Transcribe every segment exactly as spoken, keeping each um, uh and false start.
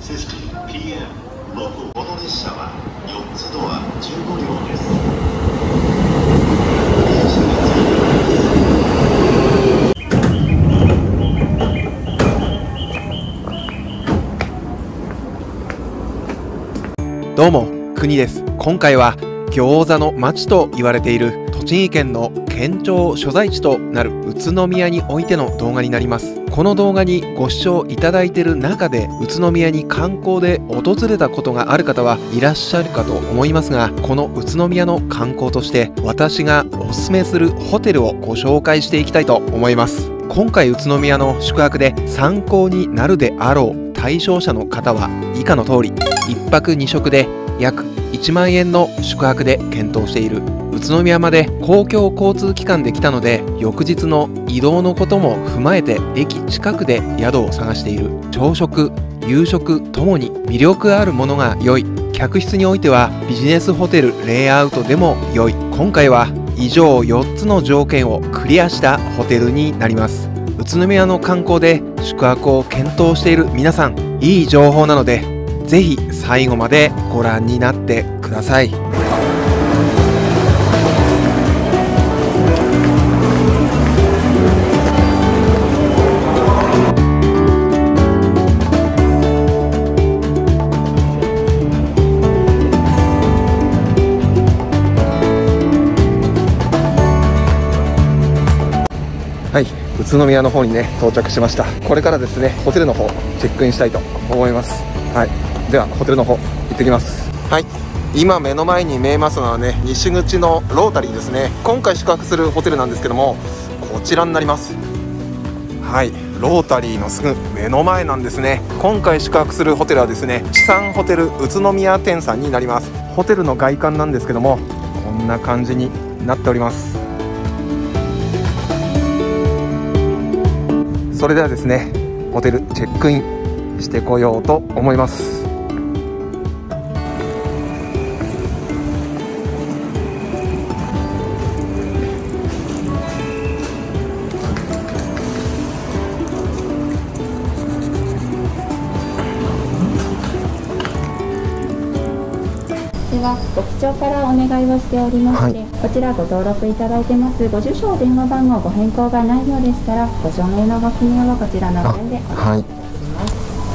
摂氏 ピーエムろく この列車はよっつドアじゅうごりょうです。 どうも、国です。今回は餃子の町と言われている栃木県の県庁所在地となる宇都宮においての動画になります。この動画にご視聴いただいている中で宇都宮に観光で訪れたことがある方はいらっしゃるかと思いますが、この宇都宮の観光として私がおすすめするホテルをご紹介していきたいと思います。今回宇都宮の宿泊で参考になるであろう対象者の方は以下の通り、いっぱくにしょくで約いちまんえんの宿泊で検討している。宇都宮まで公共交通機関で来たので、翌日の移動のことも踏まえて駅近くで宿を探している。朝食夕食ともに魅力あるものが良い。客室においてはビジネスホテルレイアウトでも良い。今回は以上よっつの条件をクリアしたホテルになります。宇都宮の観光で宿泊を検討している皆さん、いい情報なのでぜひ最後までご覧になってください。はい、宇都宮の方にね到着しました。これからですねホテルの方チェックインしたいと思います。はい、ではホテルの方行ってきます。はい、今目の前に見えますのはね西口のロータリーですね。今回宿泊するホテルなんですけども、こちらになります。はい、ロータリーのすぐ目の前なんですね。今回宿泊するホテルはですね地産ホテル宇都宮店さんになります。ホテルの外観なんですけども、こんな感じになっております。それではですねホテルチェックインしてこようと思います。 ではご記帳からお願いをしておりまして、はい、こちらご登録いただいてますご住所、電話番号ご変更がないようでしたらご署名のご記入をこちらの方でお願いいたします。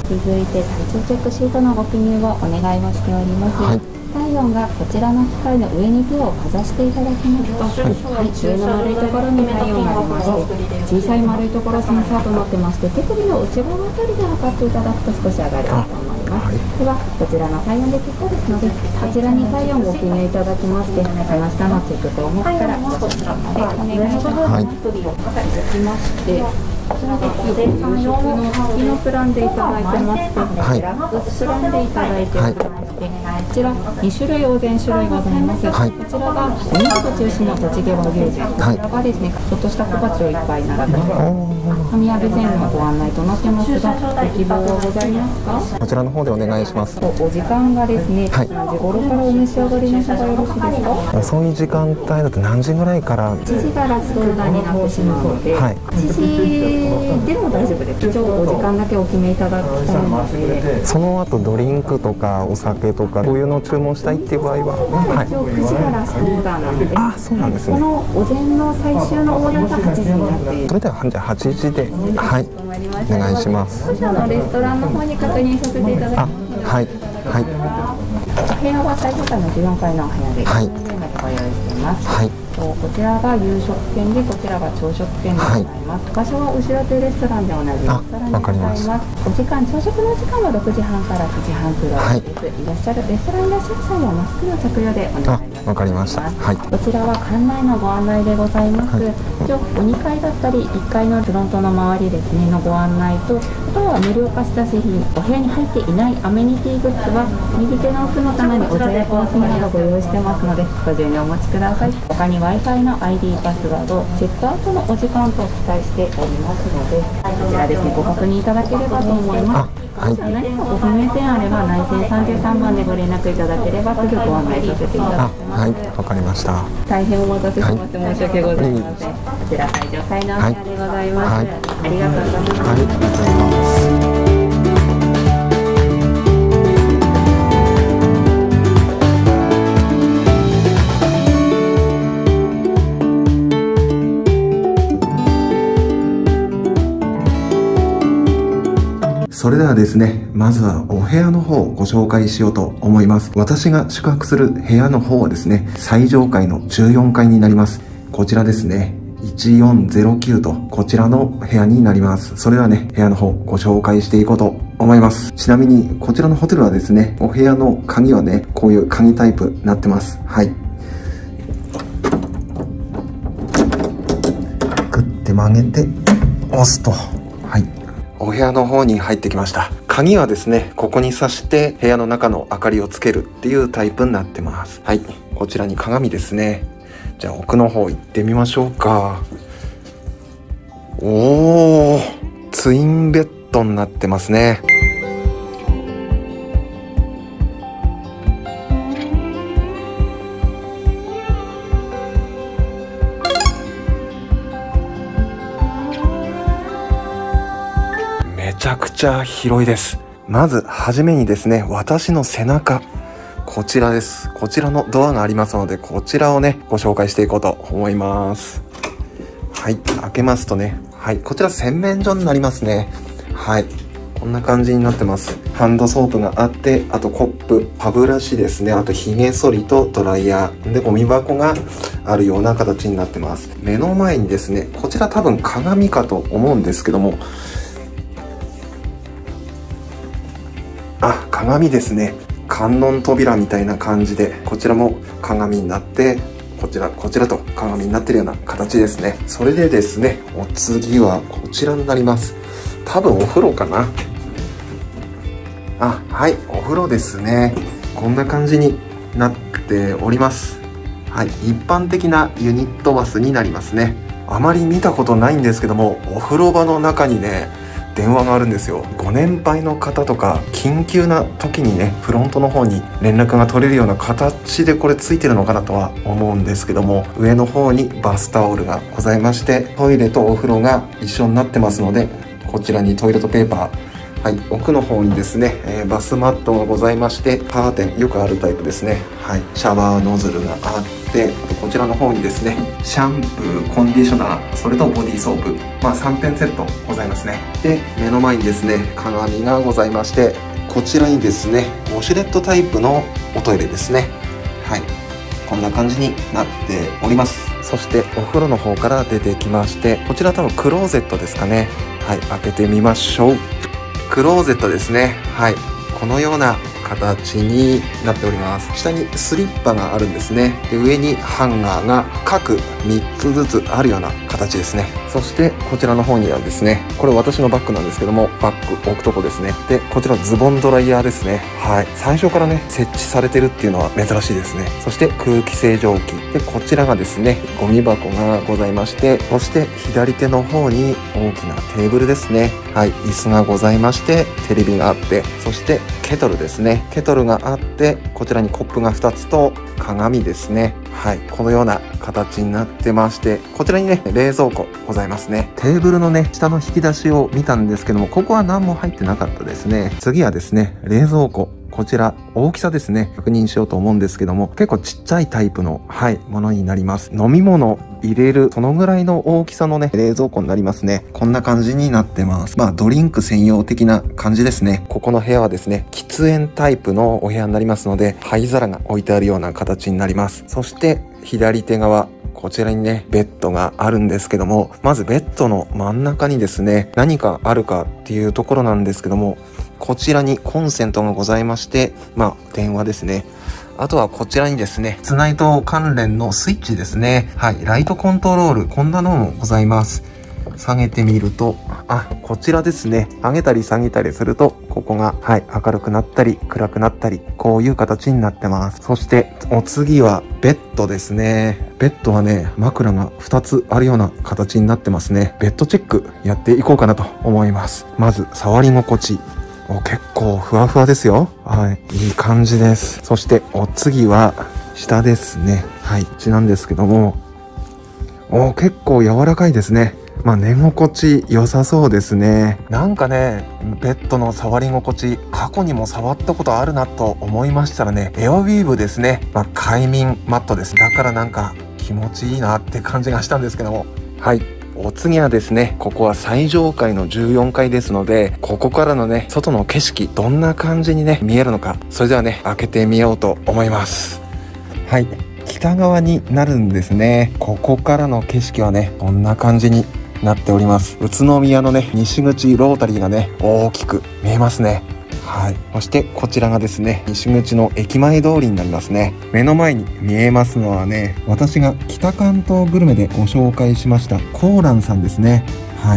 続いて体調チェックシートのご記入をお願いをしております。はい、体温がこちらの機械の上に手をかざしていただきますと、はい、上の丸いところに体温が出まして、小さい丸いところセンサーとなってまして、手首の内側あたりで測っていただくと少し上がると思います。ではこちらの体温で結構ですので、こちらに体温をご記入いただきまして、その下のチェック項目からご紹介までお願いします。はい、できまして、こちらが夕食の月のプランでいただいてまして、はい、デラックスプランでいただいておりまして、はい、こちらにしゅるいお膳種類ございます。はい、こちらがお肉中心の栃木和牛膳、こちらがですねちょっとした小鉢をいっぱい並べて神谷膳のご案内となってますが、ご希望はございますか？ こちらの方でお願いします。 お時間がですね、はい、何時頃からお召し上がりの方がよろしいですか？ 遅い時間帯だと何時ぐらいから？ いちじがラストオーダーになってしまうので、はい、いちじでも大丈夫です。一応お時間だけお決めいただきたいので、 その後ドリンクとかお酒とかそういうのを注文したいっていう場合は、 はい、一応くじがラストオーダーなので、 あ、そうなんですね。 このお膳の最終のオーダーがはちじになっている。 それではじゃあはちじで、はい、お願いします。 当社のレストランの方に確認させていただきます。 はいはい。 お部屋は最上階のじゅうよんかいのお部屋で、はい、ご用意しています。はい。こちらが夕食券で、こちらが朝食券でございます。はい、場所は後ろ手レストランで同じレストランでございます。お時間、朝食の時間はろくじはんからくじはんくらいです。はい、いらっしゃるレストランいらっしゃる際はマスクの着用でお願いします。わかりました。はい。こちらは館内のご案内でございます。はい、一応おにかいだったりいっかいのフロントの周りですねのご案内と、あとは無料化した製品、お部屋に入っていないアメニティグッズは右手の奥の棚にお茶やコーヒーなどご用意してますのでご自由にお持ちください。他に Wi-Fi の アイディー パスワード、チェックアウトのお時間と記載しておりますので、こちらですねご確認いただければと思います。はい、何かご不明点あれば内線さんじゅうさんばんでご連絡いただければすぐご案内させていただきます。はい、わかりました。大変お待たせしまして申し訳ございません。こちら最上階のお部屋でございます。はい、ありがとうございます。はい、ありがとうございます。 はですね、まずはお部屋の方をご紹介しようと思います。私が宿泊する部屋の方はですね、最上階のじゅうよんかいになります。こちらですね、いちよんゼロきゅうと、こちらの部屋になります。それではね、部屋の方ご紹介していこうと思います。ちなみに、こちらのホテルはですね、お部屋の鍵はね、こういう鍵タイプになってます。はい。グッて曲げて、押すと。はい。お部屋の方に入ってきました。鍵はですね、ここに挿して部屋の中の明かりをつけるっていうタイプになってます。はい。こちらに鏡ですね。じゃあ奥の方行ってみましょうか。おー、ツインベッドになってますね。めちゃくちゃ広いです。まずはじめにですね、私の背中、こちらです。こちらのドアがありますので、こちらをね、ご紹介していこうと思います。はい、開けますとね、はい、こちら洗面所になりますね。はい、こんな感じになってます。ハンドソープがあって、あとコップ、歯ブラシですね、あとヒゲ剃りとドライヤーでゴミ箱があるような形になってます。目の前にですね、こちら多分鏡かと思うんですけども、あ、鏡ですね。観音扉みたいな感じで、こちらも鏡になって、こちら、こちらと鏡になってるような形ですね。それでですね、お次はこちらになります。多分お風呂かな。あ、はい、お風呂ですね。こんな感じになっております。はい、一般的なユニットバスになりますね。あまり見たことないんですけども、お風呂場の中にね、電話があるんですよ。ご年配の方とか緊急な時にね、フロントの方に連絡が取れるような形でこれついてるのかなとは思うんですけども、上の方にバスタオルがございまして、トイレとお風呂が一緒になってますので、こちらにトイレットペーパー、はい、奥の方にですね、えー、バスマットがございまして、カーテン、よくあるタイプですね。はい、シャワーノズルがあって、こちらの方にですね、シャンプー、コンディショナー、それとボディーソープ、まあさんてんセットございますね。で、目の前にですね、鏡がございまして、こちらにですね、ウォシュレットタイプのおトイレですね。はい、こんな感じになっております。そしてお風呂の方から出てきまして、こちら多分クローゼットですかね。はい、開けてみましょう。クローゼットですね。はい、このような形になっております。下にスリッパがあるんですね。で、上にハンガーが各みっつずつあるような形ですね。そしてこちらの方にはですね、これ私のバッグなんですけども、バッグ置くとこですね。で、こちらズボンドライヤーですね。はい、最初からね設置されてるっていうのは珍しいですね。そして空気清浄機で、こちらがですね、ゴミ箱がございまして、そして左手の方に大きなテーブルですね。はい、椅子がございまして、テレビがあって、そしてケトルですね。ケトルがあって、こちらにコップがふたつと鏡ですね。はい、このような形になってまして、こちらにね、冷蔵庫ございますね。テーブルのね、下の引き出しを見たんですけども、ここは何も入ってなかったですね。次はですね、冷蔵庫。こちら、大きさですね、確認しようと思うんですけども、結構ちっちゃいタイプの、はい、ものになります。飲み物入れる、そのぐらいの大きさのね、冷蔵庫になりますね。こんな感じになってます。まあ、ドリンク専用的な感じですね。ここの部屋はですね、喫煙タイプのお部屋になりますので、灰皿が置いてあるような形になります。そして、左手側、こちらにね、ベッドがあるんですけども、まずベッドの真ん中にですね、何かあるかっていうところなんですけども、こちらにコンセントがございまして、まあ、電話ですね。あとはこちらにですね、室内灯関連のスイッチですね。はい、ライトコントロール、こんなのもございます。下げてみると、あ、こちらですね。上げたり下げたりすると、ここが、はい、明るくなったり、暗くなったり、こういう形になってます。そして、お次は、ベッドですね。ベッドはね、枕がふたつあるような形になってますね。ベッドチェック、やっていこうかなと思います。まず、触り心地。お、結構ふわふわですよ。はい。いい感じです。そして、お次は、下ですね。はい。こっちなんですけども、お、結構柔らかいですね。まあ、寝心地良さそうですね。なんかね、ベッドの触り心地、過去にも触ったことあるなと思いましたらね、エアウィーヴですね。まあ、快眠マットです。だからなんか気持ちいいなって感じがしたんですけども。はい。 お次はですね、ここは最上階のじゅうよんかいですので、ここからのね、外の景色、どんな感じにね、見えるのか、それではね、開けてみようと思います。はい。北側になるんですね。ここからの景色はね、こんな感じになっております。宇都宮のね、西口ロータリーがね、大きく見えますね。はい。そしてこちらがですね、西口の駅前通りになりますね。目の前に見えますのはね、私が北関東グルメでご紹介しましたコーランさんですね。はい。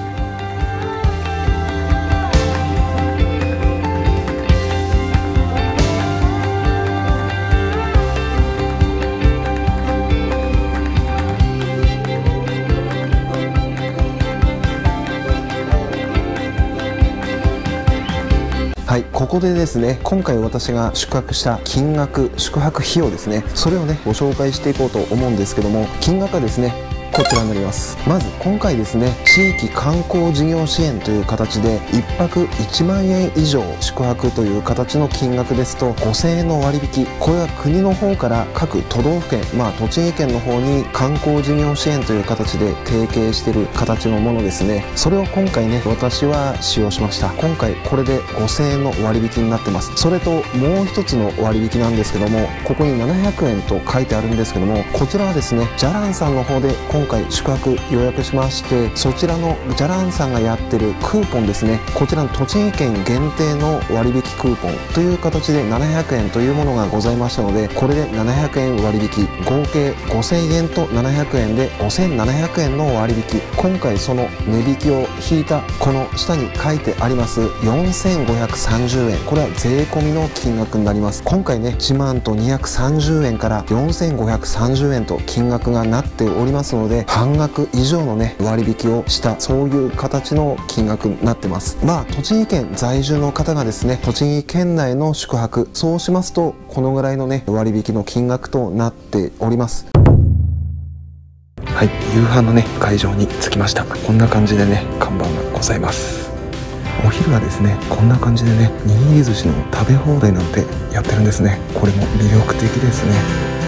はい、ここでですね、今回私が宿泊した金額、宿泊費用ですね、それをね、ご紹介していこうと思うんですけども、金額はですね、こちらになります。まず今回ですね、地域観光事業支援という形でいっぱくいちまんえん以上宿泊という形の金額ですとごせんえんの割引、これは国の方から各都道府県、まあ栃木県の方に観光事業支援という形で提携している形のものですね。それを今回ね、私は使用しました。今回これでごせんえんの割引になってます。それともう一つの割引なんですけども、ここにななひゃくえんと書いてあるんですけども、こちらはですね、じゃらんさんの方で今回宿泊予約しまして、そちらのじゃらんさんがやってるクーポンですね、こちらの栃木県限定の割引クーポンという形でななひゃくえんというものがございましたので、これでななひゃくえん割引、合計ごせんえんとななひゃくえんでごせんななひゃくえんの割引。今回その値引きを引いたこの下に書いてありますよんせんごひゃくさんじゅうえん、これは税込みの金額になります。今回ね、いちまんとにひゃくさんじゅうえんからよんせんごひゃくさんじゅうえんと金額がなっておりますので、半額以上のね、割引をした、そういう形の金額になってます。まあ栃木県在住の方がですね、栃木県内の宿泊、そうしますとこのぐらいのね、割引の金額となっております。はい、夕飯のね、会場に着きました。こんな感じでね、看板がございます。お昼はですね、こんな感じでね、握り寿司の食べ放題なんてやってるんですね。これも魅力的ですね。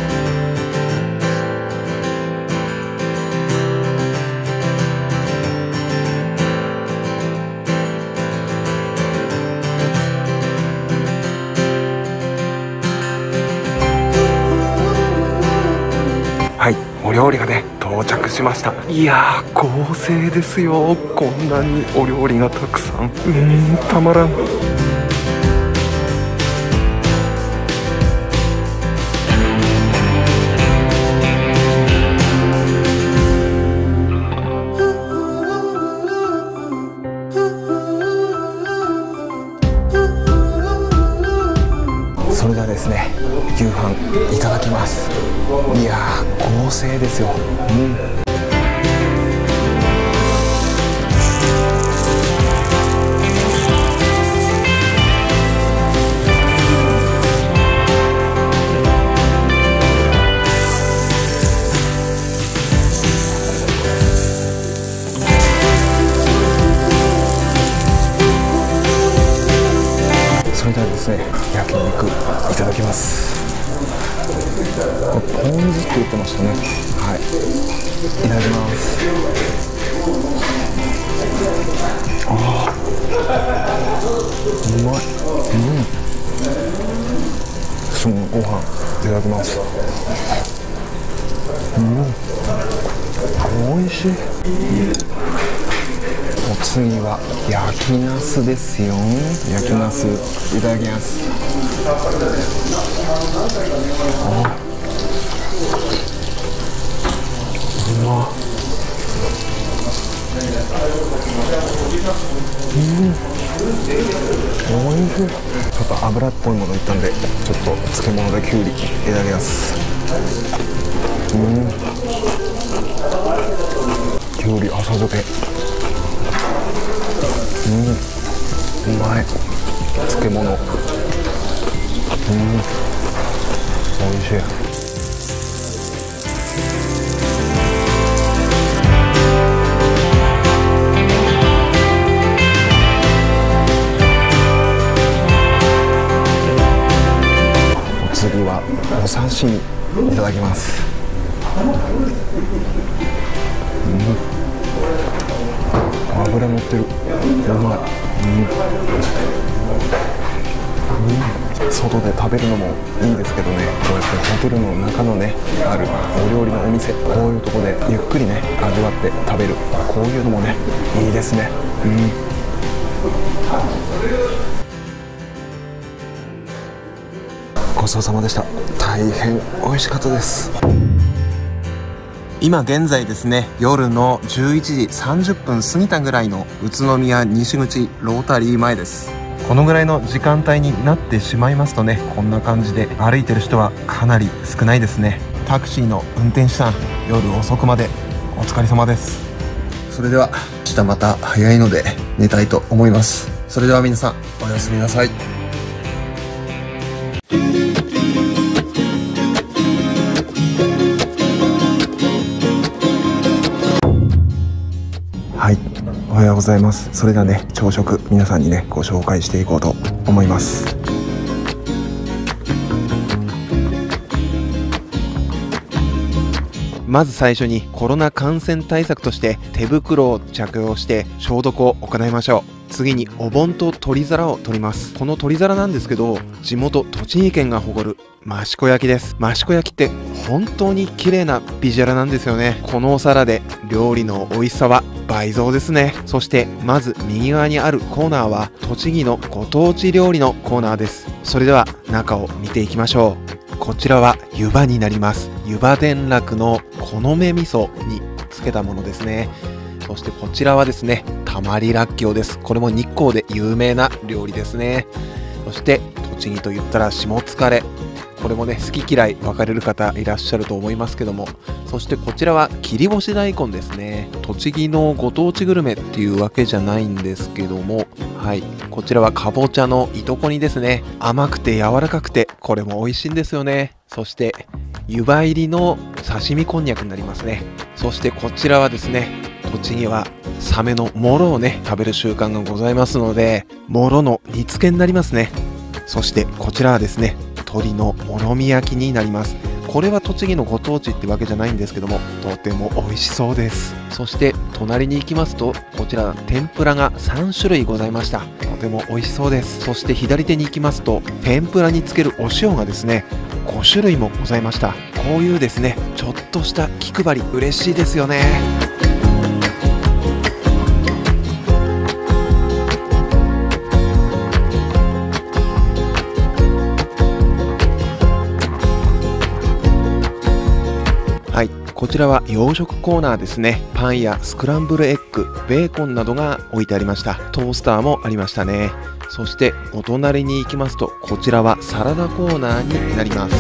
はい、お料理がね、到着しました。いやー、豪勢ですよ。こんなにお料理がたくさん。うーん、たまらん。それではですね、夕飯いただきます。いやー、豪勢ですよ。うん。それではですね、焼肉いただきます。ポン酢って言ってましたね。はい、いただきます。ああ、うまい。うん。そのご飯いただきます。うん、美味しい。お次は焼きナスですよ。焼きナスいただきます。あ、うまっ。うん、おいしい。ちょっと油っぽいものいったんで、ちょっと漬物できゅうりいただきます。うん、きゅうり浅漬け。うん、うまい。漬物。うん、おいしい。お次はお刺身いただきます。うん、 脂乗ってる。うまい。うんうん、外で食べるのもいいですけどね、こうやってホテルの中のねあるお料理のお店、こういうとこでゆっくりね味わって食べる、こういうのもねいいですね。うん、ごちそうさまでした。大変美味しかったです。今現在ですね、夜のじゅういちじさんじゅっぷん過ぎたぐらいの宇都宮西口ロータリー前です。このぐらいの時間帯になってしまいますとね、こんな感じで歩いてる人はかなり少ないですね。タクシーの運転手さん、夜遅くまでお疲れ様です。それでは明日また早いので寝たいと思います。それでは皆さんおやすみなさい。はい、おはようございます。それではね、朝食皆さんにねご紹介していこうと思います。まず最初にコロナ感染対策として手袋を着用して消毒を行いましょう。次にお盆と取り皿を取ります。この取り皿なんですけど、地元栃木県が誇る益子焼です。益子焼って本当に綺麗なビジュアルなんですよね。このお皿で料理の美味しさは倍増ですね。そしてまず右側にあるコーナーは栃木のご当地料理のコーナーです。それでは中を見ていきましょう。こちらは湯葉になります。湯葉田楽のこのめ味噌につけたものですね。そしてこちらはですね、たまりらっきょうです。これも日光で有名な料理ですね。そして栃木と言ったら下疲れ、これもね好き嫌い分かれる方いらっしゃると思いますけども、そしてこちらは切り干し大根ですね。栃木のご当地グルメっていうわけじゃないんですけども、はい、こちらはかぼちゃのいとこ煮ですね。甘くて柔らかくてこれも美味しいんですよね。そして湯葉入りの刺身こんにゃくになりますね。そしてこちらはですね、栃木はサメのもろをね食べる習慣がございますので、もろの煮付けになりますね。そしてこちらはですね、鶏のもろみ焼きになります。これは栃木のご当地ってわけじゃないんですけども、とても美味しそうです。そして隣に行きますと、こちら天ぷらがさんしゅるいございました。とても美味しそうです。そして左手に行きますと、天ぷらにつけるお塩がですねごしゅるいもございました。こういうですねちょっとした気配り嬉しいですよね。はい、こちらは洋食コーナーですね。パンやスクランブルエッグ、ベーコンなどが置いてありました。トースターもありましたね。そしてお隣に行きますと、こちらはサラダコーナーになります。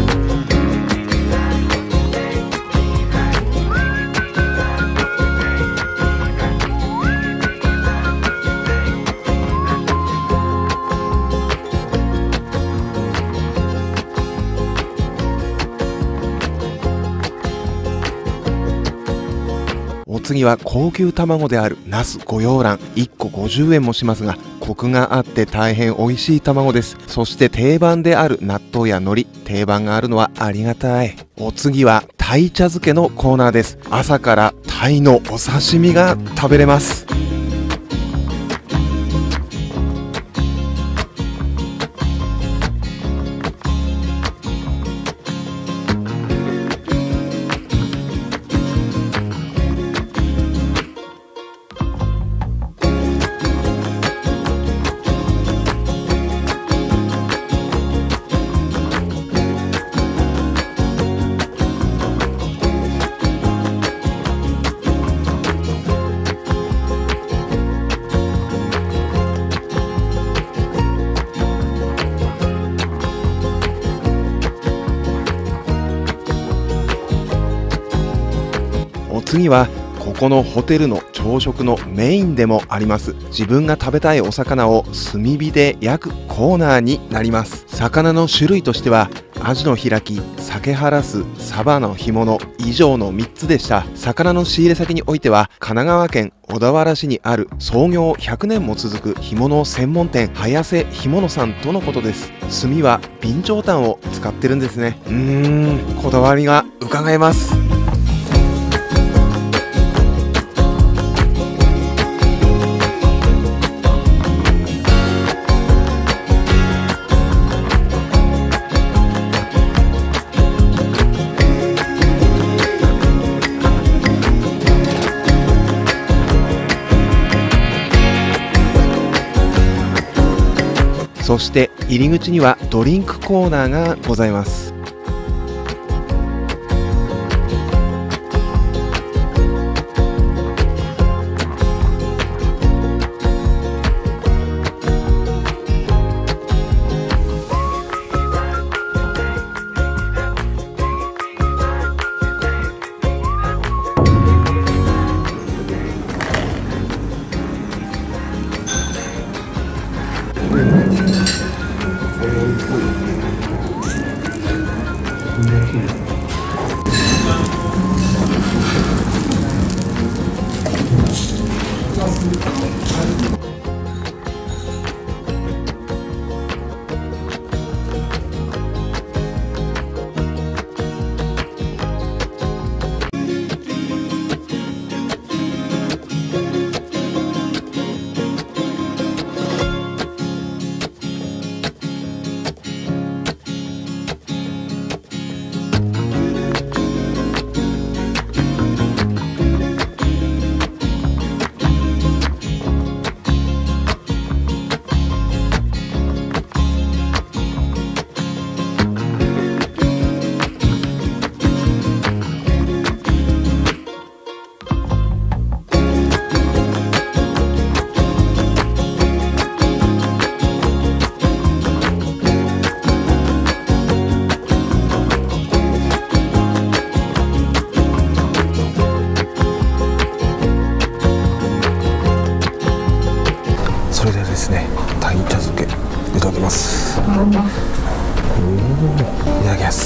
お次は高級卵である那須御養卵、いっこごじゅうえんもしますが、コクがあって大変美味しい卵です。そして定番である納豆や海苔、定番があるのはありがたい。お次は鯛茶漬けのコーナーです。朝から鯛のお刺身が食べれます。お次はここのホテルの朝食のメインでもあります、自分が食べたいお魚を炭火で焼くコーナーになります。魚の種類としてはアジの開き、鮭ハラス、サバの干物以上のみっつでした。魚の仕入れ先においては神奈川県小田原市にある創業ひゃくねんも続く干物専門店早瀬干物さんとのことです。炭は備長炭を使ってるんですね。うーん、こだわりが伺えます。 そして入り口にはドリンクコーナーがございます。 それでですね、鯛茶漬けいただきます。うん、いただきます。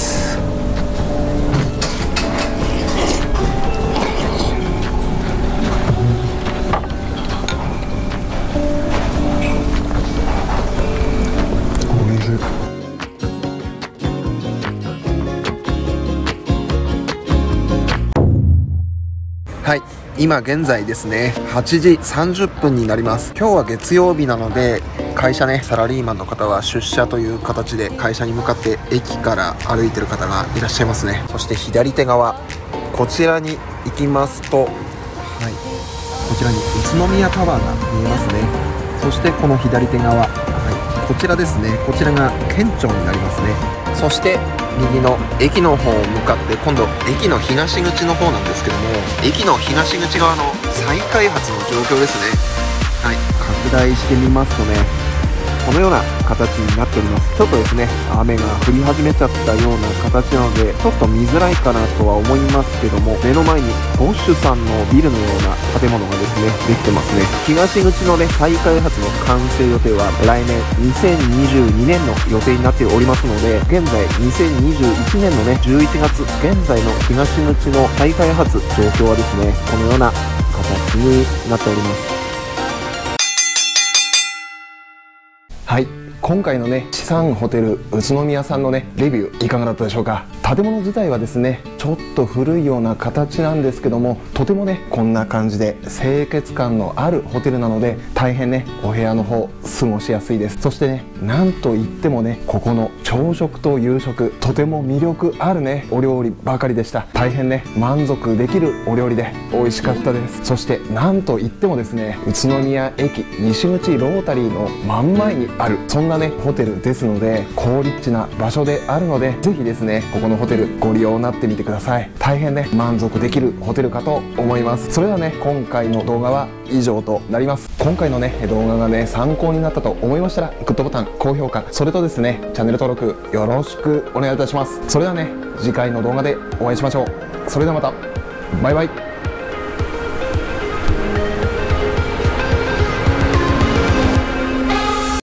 おいしい。はい、今現在ですねはちじさんじゅっぷんになります。今日は月曜日なので会社ね、サラリーマンの方は出社という形で会社に向かって駅から歩いてる方がいらっしゃいますね。そして左手側こちらに行きますと、はい、こちらに宇都宮タワーが見えますね。そしてこの左手側、はい、こちらですね、こちらが県庁になりますね。そして右の駅の方を向かって今度駅の東口の方なんですけども、駅の東口側の再開発の状況ですね。はい、拡大してみますとね、このような形になっております。ちょっとですね、雨が降り始めちゃったような形なのでちょっと見づらいかなとは思いますけども、目の前にボッシュさんのビルのような建物がですねできてますね。東口のね再開発の完成予定は来年にせんにじゅうにねんの予定になっておりますので、現在にせんにじゅういちねんのねじゅういちがつ現在の東口の再開発状況はですね、このような形になっております。はい、今回のね、資産ホテル宇都宮さんのねレビューいかがだったでしょうか。建物自体はですねちょっと古いような形なんですけども、とてもねこんな感じで清潔感のあるホテルなので大変ねお部屋の方過ごしやすいです。そしてね、なんといってもねここの朝食と夕食とても魅力あるねお料理ばかりでした。大変ね満足できるお料理で美味しかったです。そしてなんといってもですね、宇都宮駅西口ロータリーの真ん前にあるそんなねホテルですので、好立地な場所であるのでぜひですねここのホテルご利用になってみてください。大変ね満足できるホテルかと思います。それではね、今回の動画は以上となります。今回のね動画がね参考になったと思いましたらグッドボタン、高評価、それとですねチャンネル登録よろしくお願いいたします。それではね次回の動画でお会いしましょう。それではまた、バイバイ。